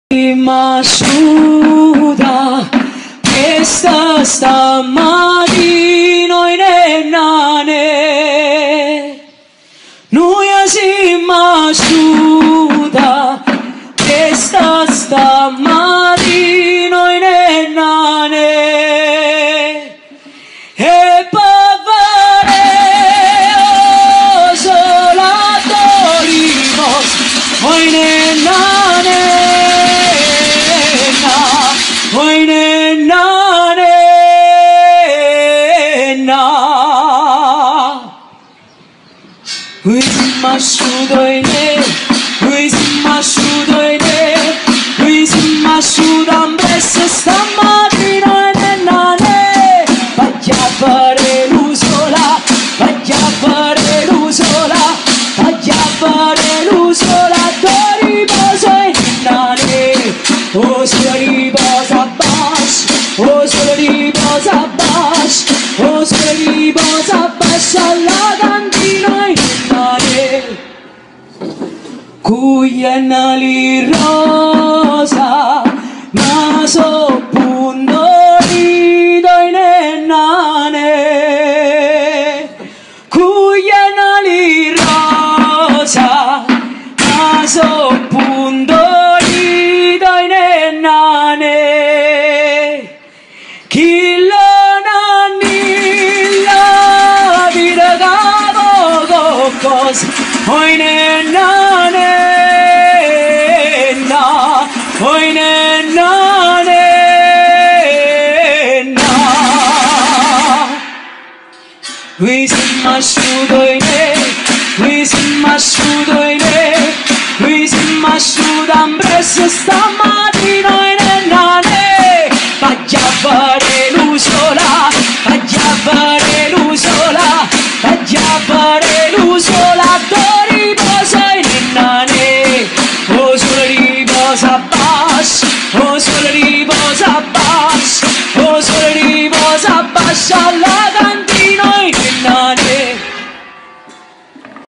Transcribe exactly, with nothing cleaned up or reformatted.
Ma asciuta questa stamattina in nane noi siamo asciuta questa stamattina in nane e pavare o solatori o in nane Oi nenna nenna Ui simasciuto in ne Ui simasciuto in ne Ui simasciuto in presso stamattina nenna ne Vaglia a fare l'usola Vaglia a fare l'usola Vaglia a fare l'usola Dove riposo in nenna ne Oh solo riposa Oh solo riposa bash, oh solo riposa bash alla cantina in mare Cuienali rosa, naso pundorito in nane Cuienali rosa, naso pundorito in nane Chi lo nanni la vita capo cosa oi nenna nenna oi nenna nenna qui siamo asciuto in ne qui siamo asciuto in ne qui siamo asciuto in presso stamattina in nenna ne Vaglia a fare l'usola, vaglia a fare l'usola, vaglia a fare l'usola, dove riposa in nane, oh solo riposa bash, oh solo riposa bash, oh solo riposa bash alla